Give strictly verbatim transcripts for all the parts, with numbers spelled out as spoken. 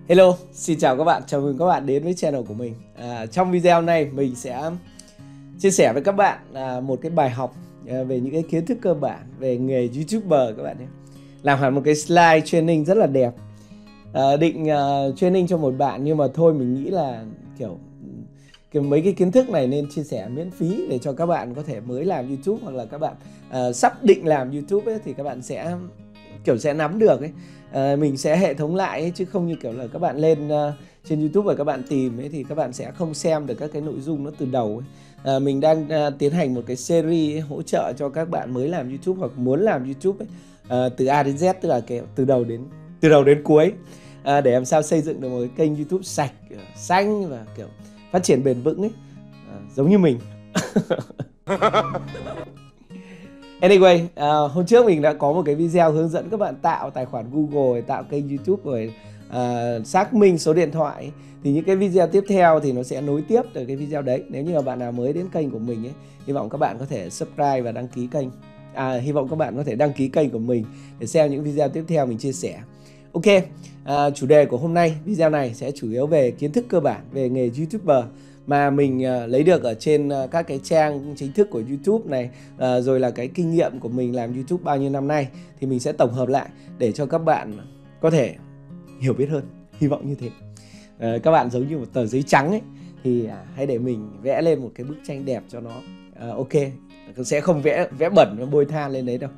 Hello, xin chào các bạn, chào mừng các bạn đến với channel của mình. À, trong video này mình sẽ chia sẻ với các bạn à, một cái bài học à, về những cái kiến thức cơ bản về nghề YouTuber các bạn nhé. Làm hẳn một cái slide training rất là đẹp. À, định uh, training cho một bạn nhưng mà thôi mình nghĩ là kiểu, kiểu mấy cái kiến thức này nên chia sẻ miễn phí để cho các bạn có thể mới làm YouTube hoặc là các bạn uh, sắp định làm YouTube ấy, thì các bạn sẽ kiểu sẽ nắm được ấy. À, mình sẽ hệ thống lại ấy, chứ không như kiểu là các bạn lên uh, trên YouTube và các bạn tìm ấy thì các bạn sẽ không xem được các cái nội dung nó từ đầu ấy. À, mình đang uh, tiến hành một cái series ấy, hỗ trợ cho các bạn mới làm YouTube hoặc muốn làm YouTube ấy, uh, từ A đến Z, tức là kiểu từ đầu đến từ đầu đến cuối, à, để làm sao xây dựng được một cái kênh YouTube sạch, xanh và kiểu phát triển bền vững ấy, à, giống như mình. Anyway, uh, hôm trước mình đã có một cái video hướng dẫn các bạn tạo tài khoản Google, tạo kênh YouTube rồi uh, xác minh số điện thoại. Thì những cái video tiếp theo thì nó sẽ nối tiếp từ cái video đấy. Nếu như mà bạn nào mới đến kênh của mình ấy, hy vọng các bạn có thể subscribe và đăng ký kênh. À, hy vọng các bạn có thể đăng ký kênh của mình để xem những video tiếp theo mình chia sẻ. Ok, à, chủ đề của hôm nay, video này sẽ chủ yếu về kiến thức cơ bản về nghề YouTuber mà mình uh, lấy được ở trên uh, các cái trang chính thức của YouTube này, uh, rồi là cái kinh nghiệm của mình làm YouTube bao nhiêu năm nay, thì mình sẽ tổng hợp lại để cho các bạn có thể hiểu biết hơn, hy vọng như thế. Uh, các bạn giống như một tờ giấy trắng ấy, thì uh, hãy để mình vẽ lên một cái bức tranh đẹp cho nó. Uh, ok, sẽ không vẽ vẽ bẩn và bôi than lên đấy đâu.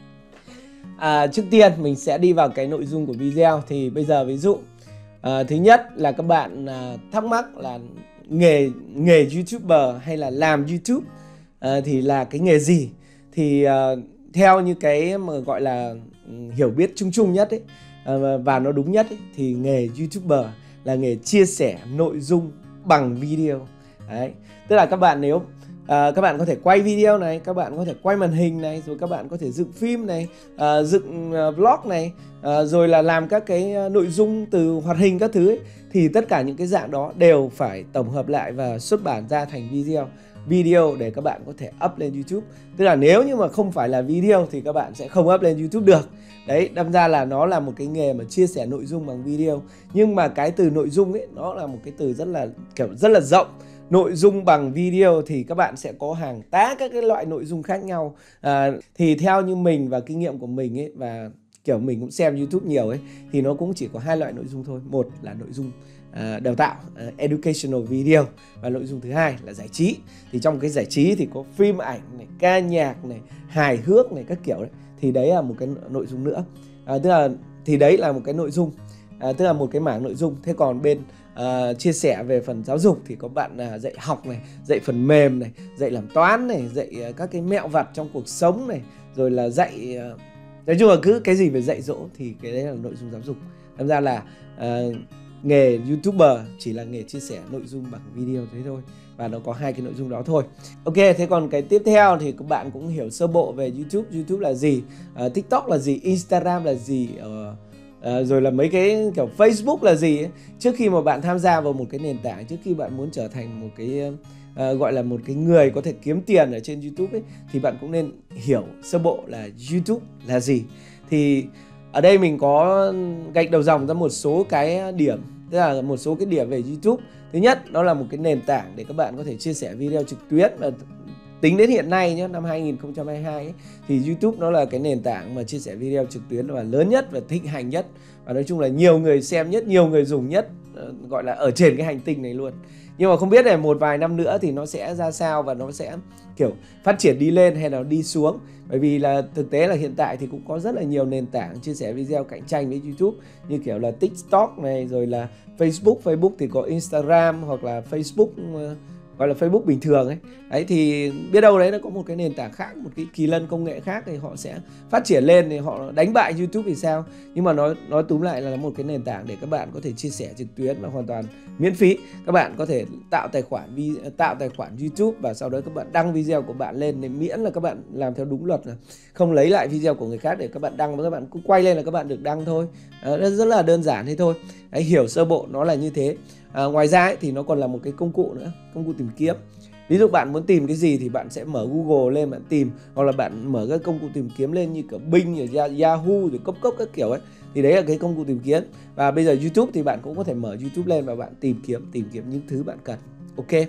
À, trước tiên mình sẽ đi vào cái nội dung của video. Thì bây giờ ví dụ à, thứ nhất là các bạn à, thắc mắc là nghề nghề YouTuber hay là làm YouTube à, thì là cái nghề gì. Thì à, theo như cái mà gọi là hiểu biết chung chung nhất ấy, à, và nó đúng nhất ấy, thì nghề YouTuber là nghề chia sẻ nội dung bằng video. Đấy, tức là các bạn nếu À, các bạn có thể quay video này, các bạn có thể quay màn hình này, rồi các bạn có thể dựng phim này, à, dựng uh, vlog này, à, rồi là làm các cái nội dung từ hoạt hình các thứ ấy. Thì tất cả những cái dạng đó đều phải tổng hợp lại và xuất bản ra thành video video để các bạn có thể up lên YouTube. Tức là nếu như mà không phải là video thì các bạn sẽ không up lên YouTube được. Đấy, đâm ra là nó là một cái nghề mà chia sẻ nội dung bằng video. Nhưng mà cái từ nội dung ấy, nó là một cái từ rất là kiểu rất là rộng. Nội dung bằng video thì các bạn sẽ có hàng tá các cái loại nội dung khác nhau. À, thì theo như mình và kinh nghiệm của mình ấy, và kiểu mình cũng xem YouTube nhiều ấy, thì nó cũng chỉ có hai loại nội dung thôi. Một là nội dung à, đào tạo, uh, educational video, và nội dung thứ hai là giải trí. Thì trong cái giải trí thì có phim ảnh này, ca nhạc này, hài hước này, các kiểu đấy. Thì đấy là một cái nội dung nữa. À, tức là thì đấy là một cái nội dung, à, tức là một cái mảng nội dung. Thế còn bên Uh, chia sẻ về phần giáo dục thì có bạn uh, dạy học này, dạy phần mềm này, dạy làm toán này, dạy uh, các cái mẹo vặt trong cuộc sống này, rồi là dạy uh, nói chung là cứ cái gì về dạy dỗ thì cái đấy là nội dung giáo dục. Thật ra là uh, nghề YouTuber chỉ là nghề chia sẻ nội dung bằng video thế thôi, và nó có hai cái nội dung đó thôi. Ok, thế còn cái tiếp theo thì các bạn cũng hiểu sơ bộ về YouTube. YouTube là gì, uh, TikTok là gì, Instagram là gì, uh, À, rồi là mấy cái kiểu Facebook là gì ấy. Trước khi mà bạn tham gia vào một cái nền tảng, trước khi bạn muốn trở thành một cái à, gọi là một cái người có thể kiếm tiền ở trên YouTube ấy, thì bạn cũng nên hiểu sơ bộ là YouTube là gì. Thì ở đây mình có gạch đầu dòng ra một số cái điểm, tức là một số cái điểm về YouTube. Thứ nhất, đó là một cái nền tảng để các bạn có thể chia sẻ video trực tuyến. Và tính đến hiện nay nhé, năm hai nghìn không trăm hai mươi hai ấy, thì YouTube nó là cái nền tảng mà chia sẻ video trực tuyến và lớn nhất và thịnh hành nhất, và nói chung là nhiều người xem nhất, nhiều người dùng nhất, gọi là ở trên cái hành tinh này luôn. Nhưng mà không biết là một vài năm nữa thì nó sẽ ra sao, và nó sẽ kiểu phát triển đi lên hay là đi xuống. Bởi vì là thực tế là hiện tại thì cũng có rất là nhiều nền tảng chia sẻ video cạnh tranh với YouTube, như kiểu là TikTok này, rồi là Facebook. Facebook thì có Instagram, hoặc là Facebook gọi là Facebook bình thường ấy. Đấy, thì biết đâu đấy nó có một cái nền tảng khác, một cái kỳ lân công nghệ khác thì họ sẽ phát triển lên, thì họ đánh bại YouTube thì sao. Nhưng mà nói nói túm lại là một cái nền tảng để các bạn có thể chia sẻ trực tuyến và hoàn toàn miễn phí. Các bạn có thể tạo tài khoản tạo tài khoản YouTube, và sau đó các bạn đăng video của bạn lên, để miễn là các bạn làm theo đúng luật, là không lấy lại video của người khác để các bạn đăng, và các bạn cứ quay lên là các bạn được đăng thôi. Đó, rất là đơn giản thế thôi. Đấy, hiểu sơ bộ nó là như thế. À, ngoài ra ấy, thì nó còn là một cái công cụ nữa, công cụ tìm kiếm. Ví dụ bạn muốn tìm cái gì thì bạn sẽ mở Google lên bạn tìm, hoặc là bạn mở các công cụ tìm kiếm lên như kiểu Bing, rồi Yahoo, rồi cốc cốc các kiểu ấy. Thì đấy là cái công cụ tìm kiếm. Và bây giờ YouTube thì bạn cũng có thể mở YouTube lên và bạn tìm kiếm tìm kiếm những thứ bạn cần. Ok.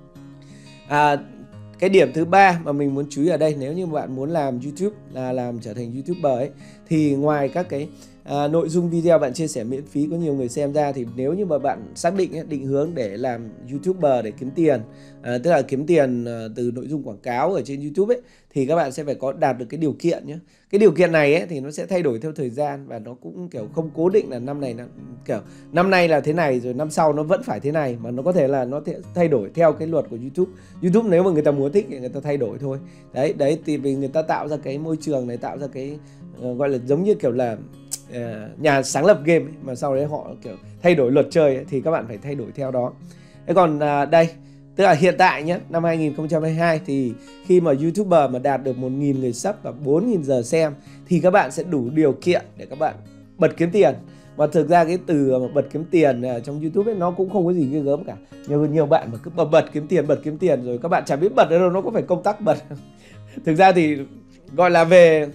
À, cái điểm thứ ba mà mình muốn chú ý ở đây, nếu như bạn muốn làm YouTube, là làm trở thành YouTuber ấy, thì ngoài các cái à, nội dung video bạn chia sẻ miễn phí có nhiều người xem ra, thì nếu như mà bạn xác định định hướng để làm YouTuber để kiếm tiền, à, tức là kiếm tiền à, từ nội dung quảng cáo ở trên YouTube ấy, thì các bạn sẽ phải có đạt được cái điều kiện nhé. Cái điều kiện này ấy, thì nó sẽ thay đổi theo thời gian, và nó cũng kiểu không cố định là năm này là kiểu năm nay là thế này rồi năm sau nó vẫn phải thế này, mà nó có thể là nó thay đổi theo cái luật của YouTube. YouTube nếu mà người ta muốn thích thì người ta thay đổi thôi. Đấy, đấy thì vì người ta tạo ra cái môi trường này, tạo ra cái uh, gọi là giống như kiểu là uh, nhà sáng lập game ấy, mà sau đấy họ kiểu thay đổi luật chơi ấy, thì các bạn phải thay đổi theo đó. Thế còn uh, đây, tức là hiện tại nhé, năm hai nghìn không trăm hai mươi hai thì khi mà YouTuber mà đạt được một nghìn người sub và bốn nghìn giờ xem thì các bạn sẽ đủ điều kiện để các bạn bật kiếm tiền. Và thực ra cái từ mà bật kiếm tiền trong YouTube ấy nó cũng không có gì ghê gớm cả. Nhiều nhiều bạn mà cứ bật kiếm tiền, bật kiếm tiền rồi các bạn chẳng biết bật ở đâu, nó có phải công tắc bật. Thực ra thì gọi là về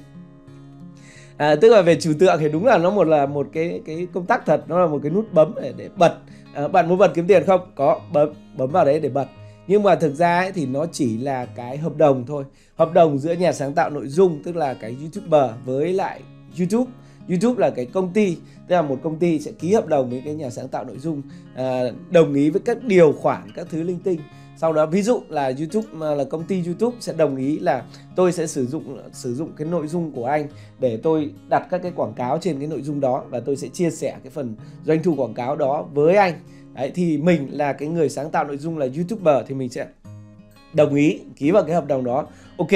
à, tức là về trừu tượng thì đúng là nó một là một cái cái công tắc thật, nó là một cái nút bấm để, để bật. À, bạn muốn bật kiếm tiền không? Có, bấm bấm vào đấy để bật. Nhưng mà thực ra ấy, thì nó chỉ là cái hợp đồng thôi. Hợp đồng giữa nhà sáng tạo nội dung, tức là cái YouTuber với lại YouTube. YouTube là cái công ty, tức là một công ty sẽ ký hợp đồng với cái nhà sáng tạo nội dung, à, đồng ý với các điều khoản, các thứ linh tinh. Sau đó ví dụ là YouTube là công ty YouTube sẽ đồng ý là tôi sẽ sử dụng sử dụng cái nội dung của anh để tôi đặt các cái quảng cáo trên cái nội dung đó, và tôi sẽ chia sẻ cái phần doanh thu quảng cáo đó với anh. Đấy, thì mình là cái người sáng tạo nội dung là YouTuber thì mình sẽ đồng ý ký vào cái hợp đồng đó. Ok,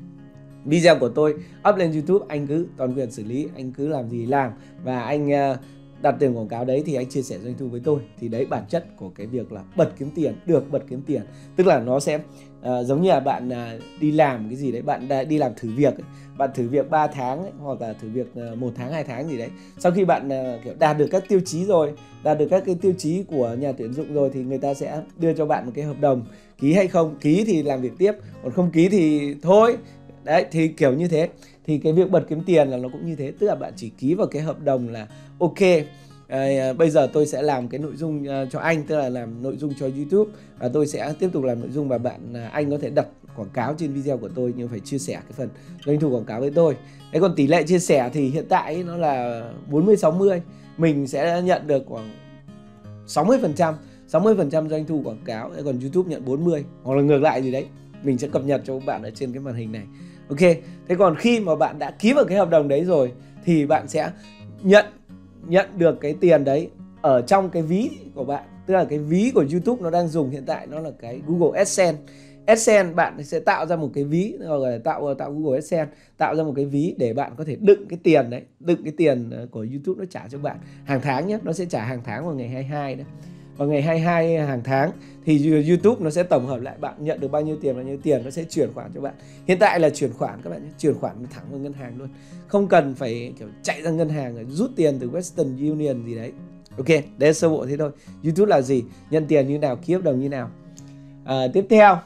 video của tôi up lên YouTube, anh cứ toàn quyền xử lý, anh cứ làm gì làm, và anh uh, đặt tiền quảng cáo đấy thì anh chia sẻ doanh thu với tôi. Thì đấy bản chất của cái việc là bật kiếm tiền, được bật kiếm tiền. Tức là nó sẽ uh, giống như là bạn uh, đi làm cái gì đấy, bạn đã đi làm thử việc ấy. Bạn thử việc ba tháng ấy, hoặc là thử việc uh, một tháng, hai tháng gì đấy. Sau khi bạn uh, kiểu đạt được các tiêu chí rồi, đạt được các cái tiêu chí của nhà tuyển dụng rồi, thì người ta sẽ đưa cho bạn một cái hợp đồng. Ký hay không? Ký thì làm việc tiếp, còn không ký thì thôi. Đấy, thì kiểu như thế. Thì cái việc bật kiếm tiền là nó cũng như thế. Tức là bạn chỉ ký vào cái hợp đồng là ok, à, bây giờ tôi sẽ làm cái nội dung uh, cho anh, tức là làm nội dung cho YouTube, và tôi sẽ tiếp tục làm nội dung, và bạn uh, anh có thể đặt quảng cáo trên video của tôi, nhưng phải chia sẻ cái phần doanh thu quảng cáo với tôi. Đấy, còn tỷ lệ chia sẻ thì hiện tại nó là bốn mươi sáu mươi. Mình sẽ nhận được khoảng sáu mươi phần trăm sáu mươi phần trăm doanh thu quảng cáo, còn YouTube nhận bốn mươi, hoặc là ngược lại gì đấy. Mình sẽ cập nhật cho các bạn ở trên cái màn hình này. Ok, thế còn khi mà bạn đã ký vào cái hợp đồng đấy rồi thì bạn sẽ nhận nhận được cái tiền đấy ở trong cái ví của bạn. Tức là cái ví của YouTube nó đang dùng hiện tại nó là cái Google AdSense. AdSense bạn sẽ tạo ra một cái ví, gọi là tạo tạo Google AdSense, tạo ra một cái ví để bạn có thể đựng cái tiền đấy, đựng cái tiền của YouTube nó trả cho bạn hàng tháng nhé. Nó sẽ trả hàng tháng vào ngày hai mươi hai đấy. Vào ngày hai mươi hai hàng tháng thì YouTube nó sẽ tổng hợp lại bạn nhận được bao nhiêu tiền, bao nhiêu tiền nó sẽ chuyển khoản cho bạn. Hiện tại là chuyển khoản các bạn nhé, chuyển khoản thẳng vào ngân hàng luôn, không cần phải kiểu chạy ra ngân hàng rồi rút tiền từ Western Union gì đấy. Ok, đấy là sơ bộ thế thôi. YouTube là gì, nhận tiền như nào, ký hợp đồng như nào. À, tiếp theo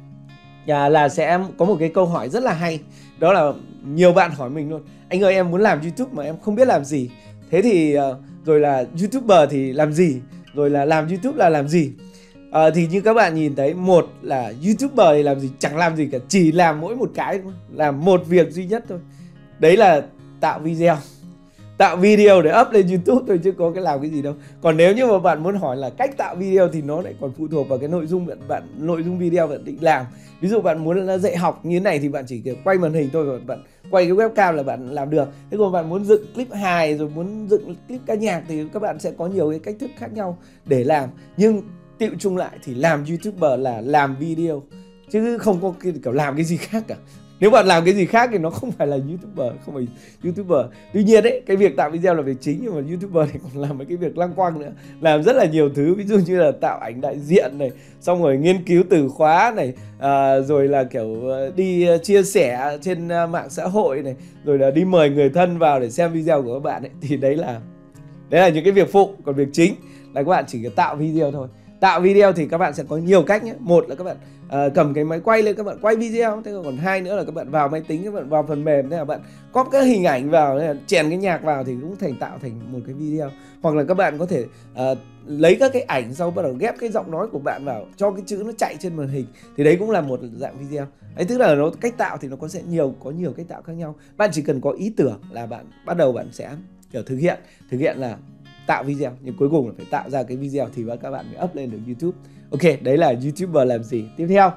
à, là sẽ có một cái câu hỏi rất là hay, đó là nhiều bạn hỏi mình luôn: anh ơi, em muốn làm YouTube mà em không biết làm gì. Thế thì uh, rồi là YouTuber thì làm gì, rồi là làm YouTube là làm gì. À, thì như các bạn nhìn thấy, một là YouTuber thì làm gì, chẳng làm gì cả, chỉ làm mỗi một cái, làm một việc duy nhất thôi, đấy là tạo video. Tạo video để up lên YouTube thôi, chứ có cái làm cái gì đâu. Còn nếu như mà bạn muốn hỏi là cách tạo video thì nó lại còn phụ thuộc vào cái nội dung bạn, bạn nội dung video bạn định làm. Ví dụ bạn muốn dạy học như thế này thì bạn chỉ quay màn hình thôi, bạn quay cái webcam là bạn làm được. Thế còn bạn muốn dựng clip hài, rồi muốn dựng clip ca nhạc thì các bạn sẽ có nhiều cái cách thức khác nhau để làm. Nhưng tiệu chung lại thì làm YouTuber là làm video, chứ không có kiểu làm cái gì khác cả. Nếu bạn làm cái gì khác thì nó không phải là YouTuber, không phải YouTuber. Tuy nhiên đấy, cái việc tạo video là việc chính, nhưng mà YouTuber thì còn làm mấy cái việc lăng quăng nữa, làm rất là nhiều thứ. Ví dụ như là tạo ảnh đại diện này, xong rồi nghiên cứu từ khóa này, à, rồi là kiểu đi chia sẻ trên mạng xã hội này, rồi là đi mời người thân vào để xem video của các bạn ấy. Thì đấy là đấy là những cái việc phụ. Còn việc chính là các bạn chỉ cần tạo video thôi. Tạo video thì các bạn sẽ có nhiều cách nhé. Một là các bạn uh, cầm cái máy quay lên các bạn quay video, thế còn hai nữa là các bạn vào máy tính, các bạn vào phần mềm, thế là bạn copy các hình ảnh vào, thế là chèn cái nhạc vào thì cũng thành tạo thành một cái video. Hoặc là các bạn có thể uh, lấy các cái ảnh sau bắt đầu ghép cái giọng nói của bạn vào cho cái chữ nó chạy trên màn hình, thì đấy cũng là một dạng video. Đấy, tức là nó cách tạo thì nó có sẽ nhiều có nhiều cách tạo khác nhau. Bạn chỉ cần có ý tưởng là bạn bắt đầu bạn sẽ kiểu thực hiện thực hiện là tạo video, nhưng cuối cùng là phải tạo ra cái video thì các bạn mới up lên được YouTube. Ok, đấy là YouTuber làm gì. Tiếp theo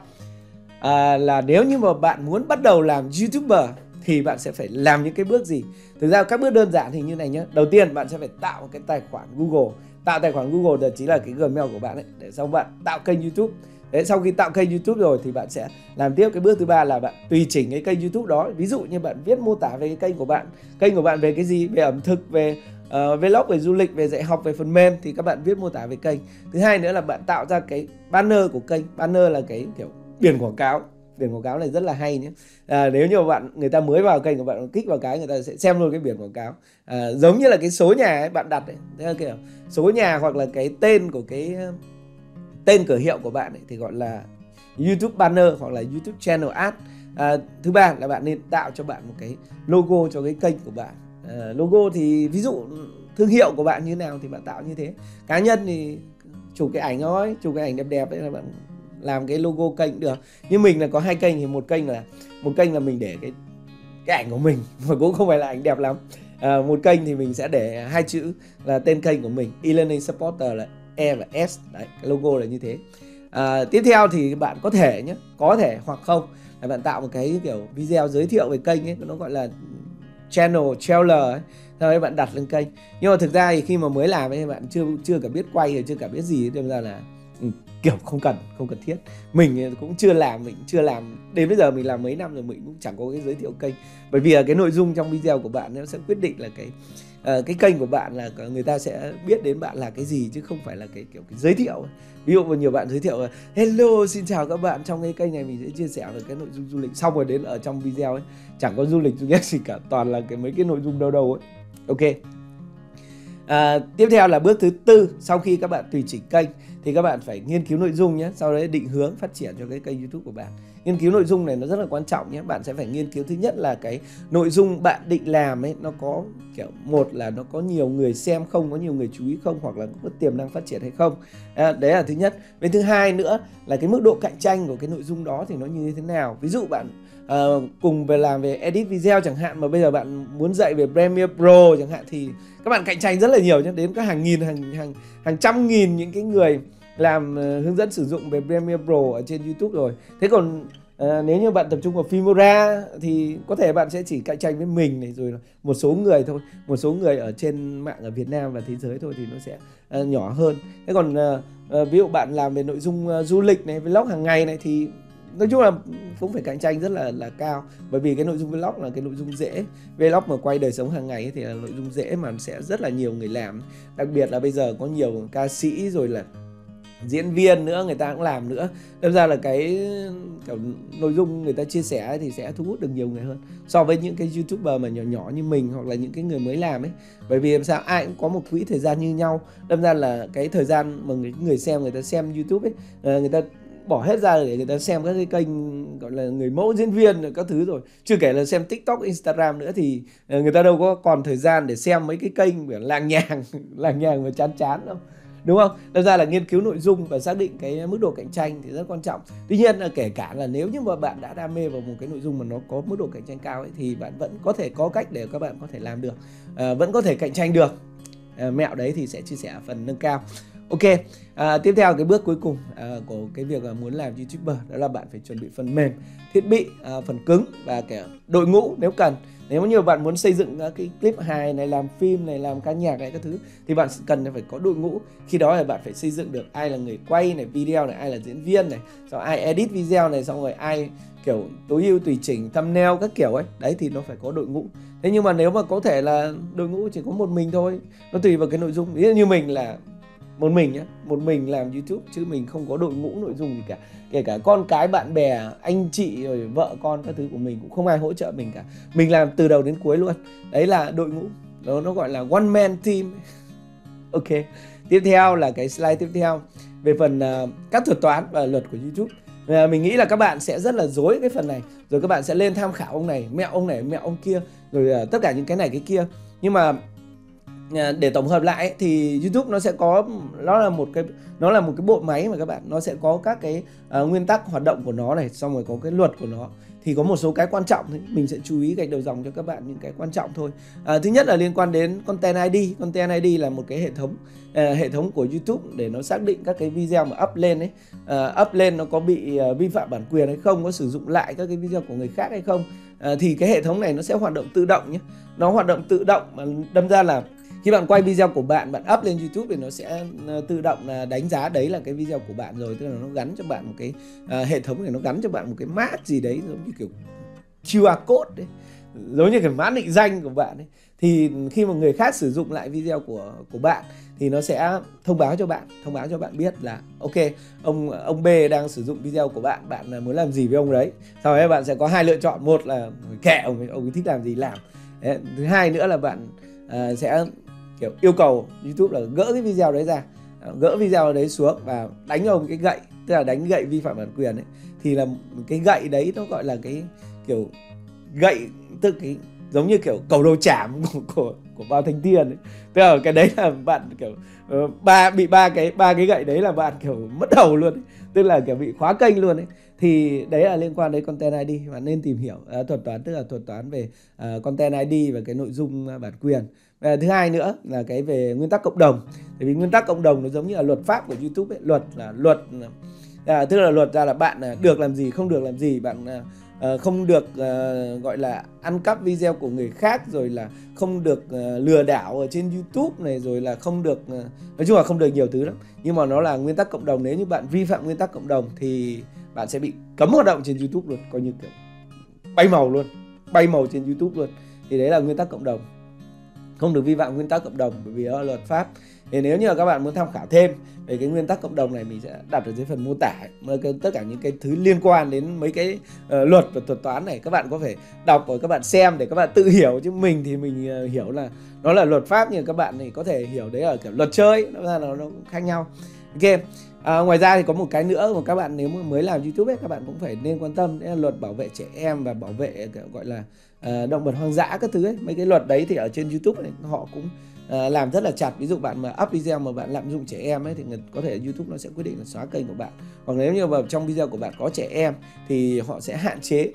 à, là nếu như mà bạn muốn bắt đầu làm YouTuber thì bạn sẽ phải làm những cái bước gì. Thực ra các bước đơn giản thì như này nhé. Đầu tiên bạn sẽ phải tạo một cái tài khoản Google. Tạo tài khoản Google là chính là cái Gmail của bạn ấy, để sau bạn tạo kênh YouTube. Đấy, sau khi tạo kênh YouTube rồi thì bạn sẽ làm tiếp cái bước thứ ba là bạn tùy chỉnh cái kênh YouTube đó. Ví dụ như bạn viết mô tả về cái kênh của bạn, kênh của bạn về cái gì, về ẩm thực, về uh, vlog, về du lịch, về dạy học, về phần mềm thì các bạn viết mô tả về kênh. Thứ hai nữa là bạn tạo ra cái banner của kênh. Banner là cái kiểu biển quảng cáo. Biển quảng cáo này rất là hay nhé. À, nếu như bạn người ta mới vào kênh của bạn, kích vào cái người ta sẽ xem luôn cái biển quảng cáo. À, giống như là cái số nhà ấy, bạn đặt ấy, thế là kiểu số nhà hoặc là cái tên của cái tên cửa hiệu của bạn ấy, thì gọi là YouTube banner hoặc là YouTube channel ad. À, thứ ba là bạn nên tạo cho bạn một cái logo cho cái kênh của bạn. À, logo thì ví dụ thương hiệu của bạn như nào thì bạn tạo như thế. Cá nhân thì chụp cái ảnh thôi, chụp cái ảnh đẹp đẹp đấy là bạn làm cái logo kênh được. Như mình là có hai kênh, thì một kênh là một kênh là mình để cái cái ảnh của mình mà cũng không phải là ảnh đẹp lắm. À, một kênh thì mình sẽ để hai chữ là tên kênh của mình, e-learning supporter là E và S. Đấy, cái logo là như thế. À, tiếp theo thì bạn có thể nhé, có thể hoặc không là bạn tạo một cái kiểu video giới thiệu về kênh ấy, nó gọi là channel trailer ấy. Sau đấy bạn đặt lên kênh. Nhưng mà thực ra thì khi mà mới làm ấy, bạn chưa chưa cả biết quay hay chưa cả biết gì, nên ra là ừ, kiểu không cần không cần thiết. Mình cũng chưa làm, mình chưa làm đến bây giờ, mình làm mấy năm rồi mình cũng chẳng có cái giới thiệu kênh. Bởi vì cái nội dung trong video của bạn nó sẽ quyết định là cái uh, cái kênh của bạn là người ta sẽ biết đến bạn là cái gì, chứ không phải là cái kiểu cái giới thiệu. Ví dụ nhiều bạn giới thiệu là hello, xin chào các bạn, trong cái kênh này mình sẽ chia sẻ về cái nội dung du lịch, xong rồi đến ở trong video ấy chẳng có du lịch du lịch gì cả, toàn là cái mấy cái nội dung đâu đâu ấy. Ok. À, tiếp theo là bước thứ tư, sau khi các bạn tùy chỉnh kênh thì các bạn phải nghiên cứu nội dung nhé, sau đấy định hướng phát triển cho cái kênh YouTube của bạn. Nghiên cứu nội dung này nó rất là quan trọng nhé. Bạn sẽ phải nghiên cứu thứ nhất là cái nội dung bạn định làm ấy nó có kiểu, một là nó có nhiều người xem không, có nhiều người chú ý không, hoặc là có tiềm năng phát triển hay không. À, đấy là thứ nhất. Với thứ hai nữa là cái mức độ cạnh tranh của cái nội dung đó thì nó như thế nào. Ví dụ bạn uh, cùng về làm về edit video chẳng hạn, mà bây giờ bạn muốn dạy về Premiere Pro chẳng hạn, thì các bạn cạnh tranh rất là nhiều nhé, đến có hàng nghìn, hàng hàng hàng trăm nghìn những cái người làm uh, hướng dẫn sử dụng về Premiere Pro ở trên YouTube rồi. Thế còn uh, nếu như bạn tập trung vào Filmora thì có thể bạn sẽ chỉ cạnh tranh với mình này, rồi là một số người thôi, một số người ở trên mạng ở Việt Nam và thế giới thôi, thì nó sẽ uh, nhỏ hơn. Thế còn uh, uh, ví dụ bạn làm về nội dung uh, du lịch này, vlog hàng ngày này, thì nói chung là cũng phải cạnh tranh rất là là cao, bởi vì cái nội dung vlog là cái nội dung dễ. Vlog mà quay đời sống hàng ngày ấy thì là nội dung dễ mà sẽ rất là nhiều người làm. Đặc biệt là bây giờ có nhiều ca sĩ rồi là diễn viên nữa, người ta cũng làm nữa. Đâm ra là cái kiểu nội dung người ta chia sẻ ấy thì sẽ thu hút được nhiều người hơn so với những cái YouTuber mà nhỏ nhỏ như mình, hoặc là những cái người mới làm ấy. Bởi vì làm sao ai cũng có một quỹ thời gian như nhau, đâm ra là cái thời gian mà người, người xem người ta xem YouTube ấy, người ta bỏ hết ra để người ta xem các cái kênh gọi là người mẫu diễn viên các thứ rồi, chưa kể là xem TikTok, Instagram nữa, thì người ta đâu có còn thời gian để xem mấy cái kênh kiểu làng nhàng làng nhàng và chán chán đâu, đúng không? Thật ra là nghiên cứu nội dung và xác định cái mức độ cạnh tranh thì rất quan trọng. Tuy nhiên là kể cả là nếu như mà bạn đã đam mê vào một cái nội dung mà nó có mức độ cạnh tranh cao ấy, thì bạn vẫn có thể có cách để các bạn có thể làm được, à, vẫn có thể cạnh tranh được. À, mẹo đấy thì sẽ chia sẻ ở phần nâng cao. Ok, à, tiếp theo cái bước cuối cùng à, của cái việc là muốn làm YouTuber, đó là bạn phải chuẩn bị phần mềm, thiết bị, à, phần cứng và cả đội ngũ nếu cần. Nếu như bạn muốn xây dựng cái clip hài này, làm phim này, làm ca nhạc này các thứ, thì bạn cần phải có đội ngũ. Khi đó thì bạn phải xây dựng được ai là người quay này, video này, ai là diễn viên này, sau ai edit video này, xong rồi ai kiểu tối ưu tùy chỉnh thumbnail các kiểu ấy. Đấy thì nó phải có đội ngũ. Thế nhưng mà nếu mà có thể là đội ngũ chỉ có một mình thôi, nó tùy vào cái nội dung. Ví dụ như mình là một mình nhé, một mình làm YouTube chứ mình không có đội ngũ nội dung gì cả. Kể cả con cái, bạn bè, anh chị rồi vợ con các thứ của mình cũng không ai hỗ trợ mình cả. Mình làm từ đầu đến cuối luôn. Đấy là đội ngũ. Đó, nó gọi là one man team. Ok. Tiếp theo là cái slide tiếp theo. về phần uh, các thuật toán và luật của YouTube. uh, Mình nghĩ là các bạn sẽ rất là dối cái phần này, rồi các bạn sẽ lên tham khảo ông này, mẹo ông này, mẹo ông kia, rồi uh, tất cả những cái này cái kia. Nhưng mà để tổng hợp lại thì YouTube nó sẽ có, nó là một cái nó là một cái bộ máy mà các bạn, nó sẽ có các cái uh, nguyên tắc hoạt động của nó này, xong rồi có cái luật của nó. Thì có một số cái quan trọng thì mình sẽ chú ý gạch đầu dòng cho các bạn những cái quan trọng thôi. À, thứ nhất là liên quan đến Content i đê. Content i đê là một cái hệ thống uh, hệ thống của YouTube để nó xác định các cái video mà up lên ấy, uh, up lên nó có bị uh, vi phạm bản quyền hay không, có sử dụng lại các cái video của người khác hay không. Uh, thì cái hệ thống này nó sẽ hoạt động tự động nhé. Nó hoạt động tự động mà đâm ra là khi bạn quay video của bạn, bạn up lên YouTube thì nó sẽ tự động đánh giá đấy là cái video của bạn rồi. Tức là nó gắn cho bạn một cái uh, hệ thống này, nó gắn cho bạn một cái mã gì đấy giống như kiểu quy rờ code đấy, giống như cái mã định danh của bạn ấy. Thì khi mà người khác sử dụng lại video của của bạn thì nó sẽ thông báo cho bạn, thông báo cho bạn biết là ok, ông ông B đang sử dụng video của bạn, bạn muốn làm gì với ông đấy. Sau đấy bạn sẽ có hai lựa chọn, một là kệ ông ấy, ông ấy thích làm gì làm. Đấy. Thứ hai nữa là bạn uh, sẽ kiểu yêu cầu YouTube là gỡ cái video đấy ra, gỡ video đấy xuống và đánh ông cái gậy, tức là đánh gậy vi phạm bản quyền ấy. Thì là cái gậy đấy nó gọi là cái kiểu gậy, tức cái giống như kiểu cầu đầu chảm của của, của Bao Thanh Tiên ấy. Tức là cái đấy là bạn kiểu uh, ba bị ba cái ba cái gậy đấy là bạn kiểu mất đầu luôn ấy. Tức là kiểu bị khóa kênh luôn ấy. Thì đấy là liên quan đến Content i đê, bạn nên tìm hiểu uh, thuật toán, tức là thuật toán về uh, Content i đê và cái nội dung uh, bản quyền. Và thứ hai nữa là cái về nguyên tắc cộng đồng. Bởi vì nguyên tắc cộng đồng nó giống như là luật pháp của YouTube ấy. Luật là luật, à, tức là luật ra là bạn được làm gì, không được làm gì, bạn à, không được à, gọi là ăn cắp video của người khác, rồi là không được à, lừa đảo ở trên YouTube này, rồi là không được, à, nói chung là không được nhiều thứ lắm. Nhưng mà nó là nguyên tắc cộng đồng. Nếu như bạn vi phạm nguyên tắc cộng đồng thì bạn sẽ bị cấm hoạt động trên YouTube luôn, coi như kiểu bay màu luôn, bay màu trên YouTube luôn. Thì đấy là nguyên tắc cộng đồng, không được vi phạm nguyên tắc cộng đồng, bởi vì đó là luật pháp. Thì nếu như là các bạn muốn tham khảo thêm về cái nguyên tắc cộng đồng này, mình sẽ đặt ở dưới phần mô tả ấy. Tất cả những cái thứ liên quan đến mấy cái uh, luật và thuật toán này các bạn có thể đọc và các bạn xem để các bạn tự hiểu. Chứ mình thì mình uh, hiểu là nó là luật pháp, nhưng các bạn thì có thể hiểu đấy là kiểu luật chơi, nó ra nó, nó khác nhau. Ok. À, ngoài ra thì có một cái nữa mà các bạn nếu mà mới làm YouTube ấy, các bạn cũng phải nên quan tâm, đấy là luật bảo vệ trẻ em và bảo vệ gọi là uh, động vật hoang dã các thứ ấy. Mấy cái luật đấy thì ở trên YouTube này họ cũng uh, làm rất là chặt. Ví dụ bạn mà up video mà bạn lạm dụng trẻ em ấy thì có thể YouTube nó sẽ quyết định là xóa kênh của bạn. Hoặc nếu như mà trong video của bạn có trẻ em thì họ sẽ hạn chế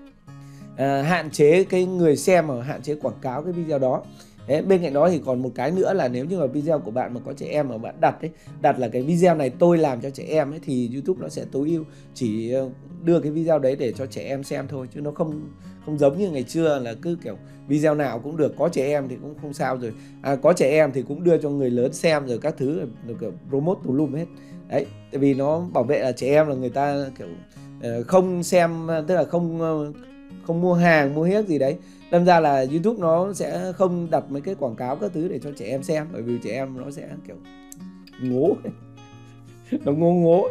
uh, hạn chế cái người xem, và hạn chế quảng cáo cái video đó. Đấy, bên cạnh đó thì còn một cái nữa là nếu như mà video của bạn mà có trẻ em mà bạn đặt ấy, đặt là cái video này tôi làm cho trẻ em ấy, thì YouTube nó sẽ tối ưu chỉ đưa cái video đấy để cho trẻ em xem thôi, chứ nó không không giống như ngày xưa là cứ kiểu video nào cũng được, có trẻ em thì cũng không sao, rồi à, có trẻ em thì cũng đưa cho người lớn xem, rồi các thứ được kiểu promote tùm lum hết. Đấy, tại vì nó bảo vệ là trẻ em là người ta kiểu uh, không xem, tức là không uh, không mua hàng, mua hiếc gì đấy. Đâm ra là YouTube nó sẽ không đặt mấy cái quảng cáo các thứ để cho trẻ em xem, bởi vì trẻ em nó sẽ kiểu ngố nó ngố ngố.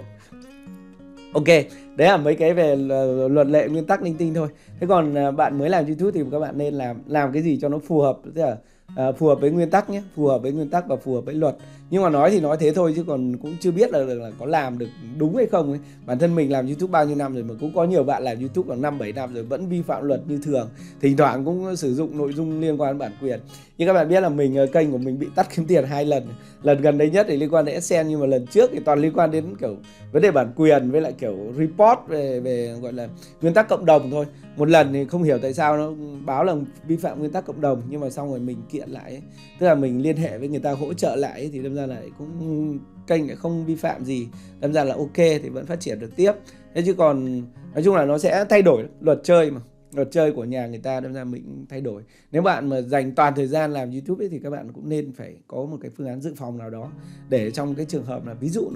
Ok, đấy là mấy cái về luật lệ, nguyên tắc linh tinh thôi. Thế còn bạn mới làm YouTube thì các bạn nên làm làm cái gì cho nó phù hợp, tức là à, phù hợp với nguyên tắc nhé, phù hợp với nguyên tắc và phù hợp với luật. Nhưng mà nói thì nói thế thôi chứ còn cũng chưa biết là, là có làm được đúng hay không ấy. Bản thân mình làm YouTube bao nhiêu năm rồi mà cũng có nhiều bạn làm YouTube khoảng năm bảy năm rồi vẫn vi phạm luật như thường. Thỉnh thoảng cũng sử dụng nội dung liên quan đến bản quyền. Nhưng các bạn biết là mình, kênh của mình bị tắt kiếm tiền hai lần. Lần gần đây nhất thì liên quan đến AdSense, nhưng mà lần trước thì toàn liên quan đến kiểu vấn đề bản quyền với lại kiểu report về về gọi là nguyên tắc cộng đồng thôi. Một lần thì không hiểu tại sao nó báo là vi phạm nguyên tắc cộng đồng, nhưng mà xong rồi mình kiện lại ấy. Tức là mình liên hệ với người ta hỗ trợ lại ấy, thì đâm ra là cũng kênh lại không vi phạm gì, đâm ra là ok thì vẫn phát triển được tiếp. Thế chứ còn nói chung là nó sẽ thay đổi luật chơi mà, luật chơi của nhà người ta, đâm ra mình thay đổi. Nếu bạn mà dành toàn thời gian làm YouTube ấy, thì các bạn cũng nên phải có một cái phương án dự phòng nào đó, để trong cái trường hợp là ví dụ nó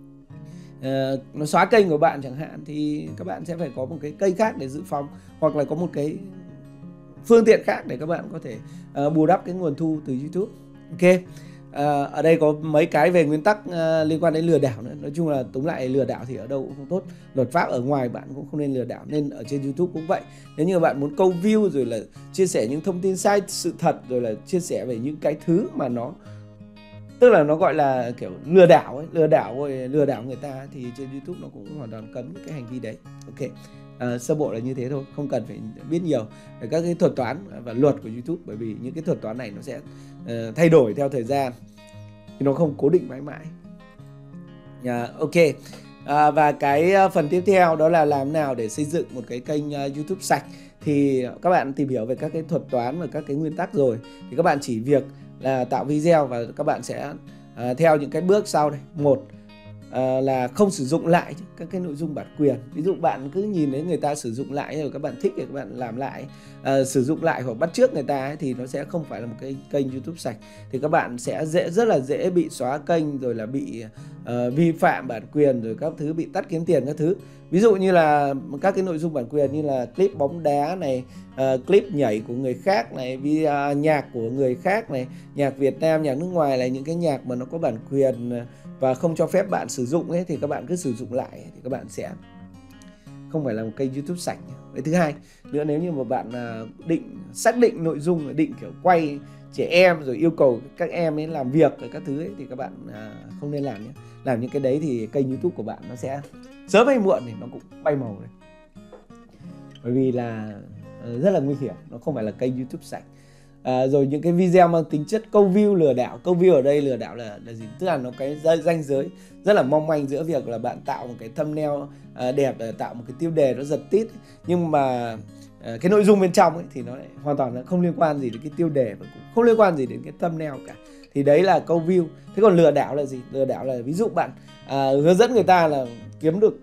uh, nó xóa kênh của bạn chẳng hạn, thì các bạn sẽ phải có một cái kênh khác để dự phòng, hoặc là có một cái phương tiện khác để các bạn có thể uh, bù đắp cái nguồn thu từ YouTube. Ok. À, ở đây có mấy cái về nguyên tắc uh, liên quan đến lừa đảo nữa. Nói chung là túm lại lừa đảo thì ở đâu cũng không tốt. Luật pháp ở ngoài bạn cũng không nên lừa đảo, nên ở trên YouTube cũng vậy. Nếu như bạn muốn câu view, rồi là chia sẻ những thông tin sai sự thật, rồi là chia sẻ về những cái thứ mà nó tức là nó gọi là kiểu lừa đảo ấy, lừa đảo rồi lừa đảo người ta thì trên YouTube nó cũng hoàn toàn cấm những cái hành vi đấy. Ok, à, sơ bộ là như thế thôi, không cần phải biết nhiều về các cái thuật toán và luật của YouTube, bởi vì những cái thuật toán này nó sẽ uh, thay đổi theo thời gian, thì nó không cố định mãi mãi. Yeah, ok, à, và cái phần tiếp theo đó là làm nào để xây dựng một cái kênh uh, YouTube sạch. Thì các bạn tìm hiểu về các cái thuật toán và các cái nguyên tắc rồi, thì các bạn chỉ việc là tạo video và các bạn sẽ uh, theo những cái bước sau đây. Một uh, là không sử dụng lại các cái nội dung bản quyền. Ví dụ bạn cứ nhìn thấy người ta sử dụng lại rồi các bạn thích thì các bạn làm lại, uh, sử dụng lại hoặc bắt chước người ta ấy, thì nó sẽ không phải là một cái kênh YouTube sạch. Thì các bạn sẽ dễ rất là dễ bị xóa kênh, rồi là bị uh, vi phạm bản quyền, rồi các thứ bị tắt kiếm tiền các thứ. Ví dụ như là các cái nội dung bản quyền như là clip bóng đá này, uh, clip nhảy của người khác này, video, nhạc của người khác này, nhạc Việt Nam, nhạc nước ngoài này, những cái nhạc mà nó có bản quyền và không cho phép bạn sử dụng ấy, thì các bạn cứ sử dụng lại thì các bạn sẽ không phải là một kênh YouTube sạch. Cái thứ hai nữa, nếu như mà bạn định xác định nội dung, định kiểu quay trẻ em rồi yêu cầu các em ấy làm việc rồi các thứ ấy, thì các bạn không nên làm nhé. Làm những cái đấy thì kênh YouTube của bạn nó sẽ sớm hay muộn thì nó cũng bay màu đấy, bởi vì là rất là nguy hiểm, nó không phải là kênh YouTube sạch. À, rồi những cái video mang tính chất câu view lừa đảo. Câu view ở đây lừa đảo là, là gì? Tức là nó cái ranh giới rất là mong manh giữa việc là bạn tạo một cái thumbnail à, đẹp, để tạo một cái tiêu đề nó giật tít, nhưng mà à, cái nội dung bên trong ấy, thì nó lại hoàn toàn nó không liên quan gì đến cái tiêu đề và cũng không liên quan gì đến cái thumbnail cả. Thì đấy là câu view. Thế còn lừa đảo là gì? Lừa đảo là ví dụ bạn à, hướng dẫn người ta là kiếm được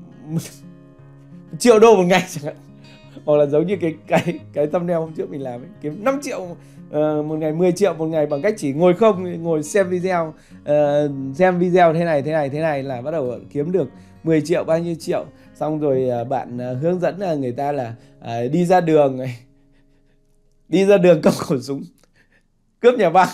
triệu đô một ngày chẳng hạn, hoặc là giống như cái cái cái thumbnail hôm trước mình làm ấy, kiếm năm triệu uh, một ngày, mười triệu một ngày bằng cách chỉ ngồi không, ngồi xem video, uh, xem video thế này thế này thế này là bắt đầu kiếm được mười triệu, bao nhiêu triệu. Xong rồi uh, bạn uh, hướng dẫn uh, người ta là uh, đi ra đường này, đi ra đường cầm khẩu súng cướp nhà băng.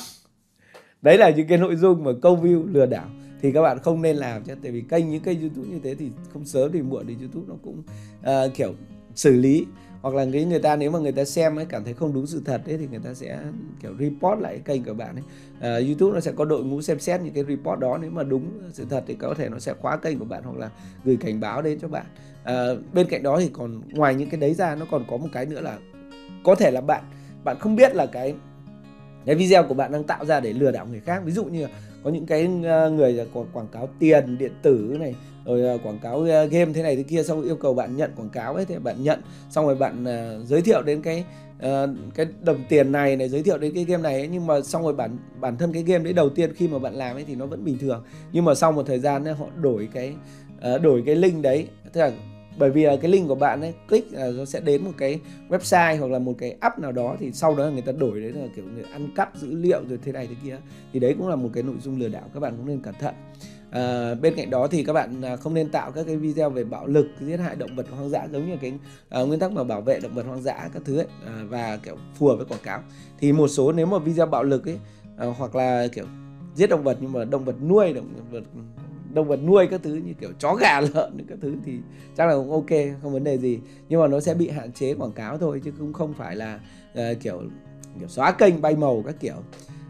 Đấy là những cái nội dung mà câu view lừa đảo thì các bạn không nên làm chứ. Tại vì kênh những kênh YouTube như thế thì không sớm thì muộn thì YouTube nó cũng uh, kiểu xử lý, hoặc là cái người ta nếu mà người ta xem ấy cảm thấy không đúng sự thật ấy, thì người ta sẽ kiểu report lại cái kênh của bạn ấy. Uh, YouTube nó sẽ có đội ngũ xem xét những cái report đó, nếu mà đúng sự thật thì có thể nó sẽ khóa kênh của bạn hoặc là gửi cảnh báo đến cho bạn. Uh, bên cạnh đó thì còn ngoài những cái đấy ra, nó còn có một cái nữa là có thể là bạn bạn không biết là cái cái video của bạn đang tạo ra để lừa đảo người khác. Ví dụ như là có những cái người quảng cáo tiền điện tử này, rồi quảng cáo game thế này thế kia, xong yêu cầu bạn nhận quảng cáo ấy, thì bạn nhận, xong rồi bạn uh, giới thiệu đến cái uh, cái đồng tiền này này, giới thiệu đến cái game này ấy, nhưng mà xong rồi bản bản thân cái game đấy đầu tiên khi mà bạn làm ấy thì nó vẫn bình thường, nhưng mà sau một thời gian ấy, họ đổi cái uh, đổi cái link đấy, tức là bởi vì là cái link của bạn ấy click là nó sẽ đến một cái website hoặc là một cái app nào đó, thì sau đó người ta đổi đấy là kiểu người ăn cắp dữ liệu rồi thế này thế kia, thì đấy cũng là một cái nội dung lừa đảo, các bạn cũng nên cẩn thận. À, bên cạnh đó thì các bạn không nên tạo các cái video về bạo lực, giết hại động vật hoang dã, giống như cái uh, nguyên tắc mà bảo vệ động vật hoang dã các thứ ấy, à, và kiểu phù hợp với quảng cáo. Thì một số nếu mà video bạo lực ấy, uh, hoặc là kiểu giết động vật nhưng mà động vật nuôi, động vật động vật nuôi các thứ như kiểu chó gà lợn các thứ thì chắc là cũng ok, không vấn đề gì, nhưng mà nó sẽ bị hạn chế quảng cáo thôi, chứ cũng không phải là uh, kiểu, kiểu xóa kênh bay màu các kiểu.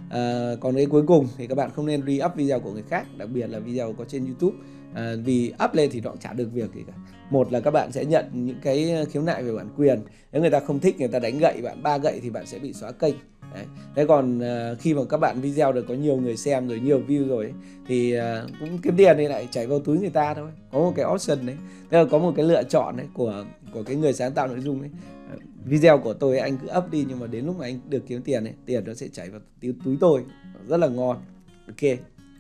Uh, còn cái cuối cùng thì các bạn không nên re-up video của người khác, đặc biệt là video có trên YouTube, uh, vì up lên thì nó cũng chả được việc gì cả. Một là các bạn sẽ nhận những cái khiếu nại về bản quyền, nếu người ta không thích, người ta đánh gậy bạn ba gậy thì bạn sẽ bị xóa kênh. Đấy. Thế còn uh, khi mà các bạn video được có nhiều người xem rồi, nhiều view rồi ấy, thì uh, cũng kiếm tiền thì lại chảy vào túi người ta thôi. Có một cái option đấy, tức là có một cái lựa chọn đấy của của cái người sáng tạo nội dung ấy. Uh, video của tôi ấy, anh cứ up đi, nhưng mà đến lúc mà anh được kiếm tiền ấy, tiền nó sẽ chảy vào túi tôi, rất là ngon. Ok.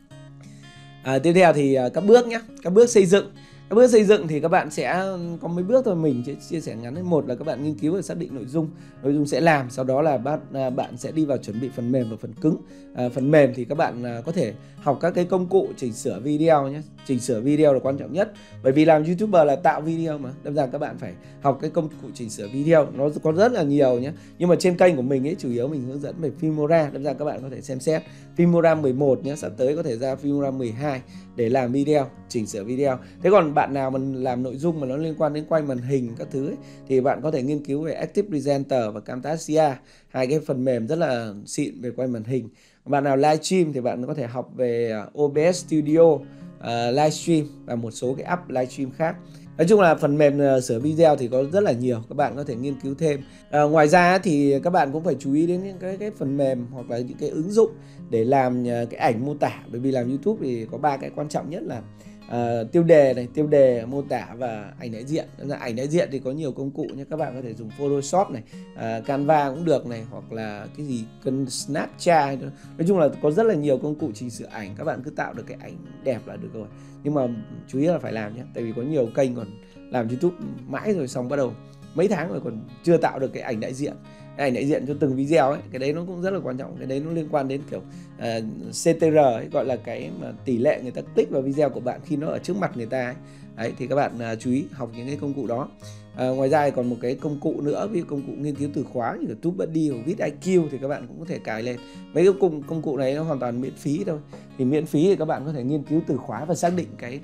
À, tiếp theo thì uh, các bước nhé, các bước xây dựng. Các bước xây dựng thì các bạn sẽ có mấy bước thôi, mình sẽ chia sẻ ngắn. Một là các bạn nghiên cứu và xác định nội dung, nội dung sẽ làm. Sau đó là bạn sẽ đi vào chuẩn bị phần mềm và phần cứng. À, phần mềm thì các bạn có thể học các cái công cụ chỉnh sửa video nhé. Chỉnh sửa video là quan trọng nhất, bởi vì làm YouTuber là tạo video mà, đâm ra các bạn phải học cái công cụ chỉnh sửa video. Nó có rất là nhiều nhé, nhưng mà trên kênh của mình ấy chủ yếu mình hướng dẫn về Filmora, đâm ra các bạn có thể xem xét Filmora mười một nhé, sắp tới có thể ra Filmora mười hai để làm video, chỉnh sửa video. Thế còn bạn nào mà làm nội dung mà nó liên quan đến quay màn hình các thứ ấy, thì bạn có thể nghiên cứu về Active Presenter và Camtasia, hai cái phần mềm rất là xịn về quay màn hình. Bạn nào livestream thì bạn có thể học về O B S Studio, uh, livestream và một số cái app livestream khác. Nói chung là phần mềm uh, sửa video thì có rất là nhiều, các bạn có thể nghiên cứu thêm. Uh, ngoài ra thì các bạn cũng phải chú ý đến những cái, cái phần mềm hoặc là những cái ứng dụng để làm uh, cái ảnh mô tả. Bởi vì làm YouTube thì có ba cái quan trọng nhất là uh, tiêu đề này, tiêu đề, mô tả và ảnh đại diện. Là ảnh đại diện thì có nhiều công cụ nhé, các bạn có thể dùng Photoshop này, uh, Canva cũng được này, hoặc là cái gì cần Snapchat. Nói chung là có rất là nhiều công cụ chỉnh sửa ảnh, các bạn cứ tạo được cái ảnh đẹp là được rồi. Nhưng mà chú ý là phải làm nhé, tại vì có nhiều kênh còn làm YouTube mãi rồi xong bắt đầu mấy tháng rồi còn chưa tạo được cái ảnh đại diện. Cái ảnh đại diện cho từng video ấy, cái đấy nó cũng rất là quan trọng. Cái đấy nó liên quan đến kiểu uh, C T R ấy, gọi là cái mà tỷ lệ người ta click vào video của bạn khi nó ở trước mặt người ta ấy. Đấy, thì các bạn uh, chú ý học những cái công cụ đó. Uh, ngoài ra còn một cái công cụ nữa, ví dụ công cụ nghiên cứu từ khóa như là TubeBuddy hoặc vidIQ thì các bạn cũng có thể cài lên. Mấy cái công, công cụ này nó hoàn toàn miễn phí thôi. Thì miễn phí thì các bạn có thể nghiên cứu từ khóa và xác định cái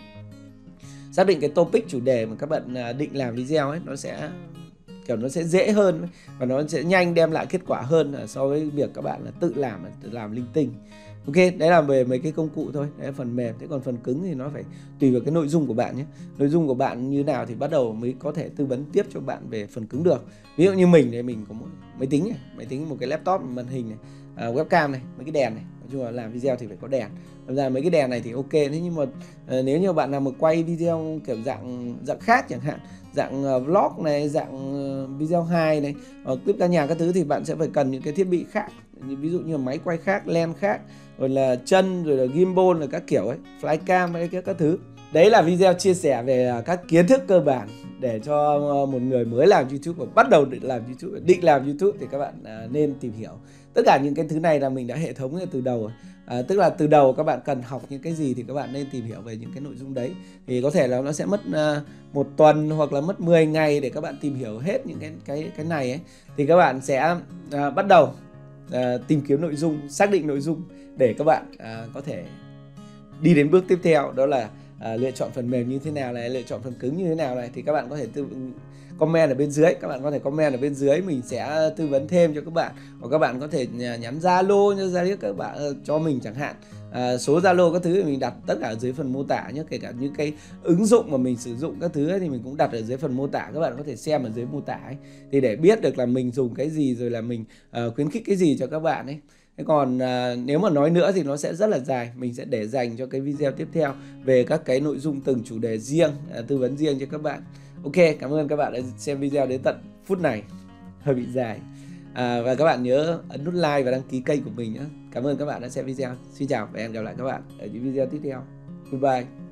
xác định cái topic, chủ đề mà các bạn định làm video ấy, nó sẽ kiểu nó sẽ dễ hơn và nó sẽ nhanh đem lại kết quả hơn so với việc các bạn là tự làm tự làm linh tinh. Ok, đấy là về mấy cái công cụ thôi, đấy là phần mềm. Thế còn phần cứng thì nó phải tùy vào cái nội dung của bạn nhé. Nội dung của bạn như nào thì bắt đầu mới có thể tư vấn tiếp cho bạn về phần cứng được. Ví dụ như mình thì mình có một máy tính này, máy tính một cái laptop, màn hình này, uh, webcam này, mấy cái đèn này. Nói chung là làm video thì phải có đèn. Thật ra mấy cái đèn này thì ok, thế nhưng mà uh, nếu như bạn nào mà quay video kiểu dạng dạng khác chẳng hạn, dạng uh, vlog này, dạng uh, video hài này, uh, clip ca nhạc các thứ thì bạn sẽ phải cần những cái thiết bị khác. Ví dụ như là máy quay khác, lens khác, rồi là chân, rồi là gimbal, rồi các kiểu ấy, flycam hay các, các thứ. Đấy là video chia sẻ về các kiến thức cơ bản để cho một người mới làm YouTube và bắt đầu định làm YouTube, định làm YouTube thì các bạn nên tìm hiểu. Tất cả những cái thứ này là mình đã hệ thống từ đầu. À, tức là từ đầu các bạn cần học những cái gì thì các bạn nên tìm hiểu về những cái nội dung đấy. Thì có thể là nó sẽ mất uh, một tuần hoặc là mất mười ngày để các bạn tìm hiểu hết những cái cái cái này ấy. Thì các bạn sẽ uh, bắt đầu uh, tìm kiếm nội dung, xác định nội dung để các bạn uh, có thể đi đến bước tiếp theo, đó là uh, lựa chọn phần mềm như thế nào này, lựa chọn phần cứng như thế nào này. Thì các bạn có thể tư comment ở bên dưới, các bạn có thể comment ở bên dưới, mình sẽ tư vấn thêm cho các bạn. Hoặc các bạn có thể nhắn Zalo như Zalo các bạn cho mình chẳng hạn. À, số Zalo các thứ thì mình đặt tất cả ở dưới phần mô tả nhé, kể cả những cái ứng dụng mà mình sử dụng các thứ ấy, thì mình cũng đặt ở dưới phần mô tả, các bạn có thể xem ở dưới mô tả ấy, thì để biết được là mình dùng cái gì rồi là mình uh, khuyến khích cái gì cho các bạn ấy. Thế còn à, nếu mà nói nữa thì nó sẽ rất là dài, mình sẽ để dành cho cái video tiếp theo về các cái nội dung từng chủ đề riêng, à, tư vấn riêng cho các bạn. Ok, cảm ơn các bạn đã xem video đến tận phút này, hơi bị dài. À, và các bạn nhớ ấn nút like và đăng ký kênh của mình nhé. Cảm ơn các bạn đã xem video. Xin chào và hẹn gặp lại các bạn ở những video tiếp theo. Goodbye.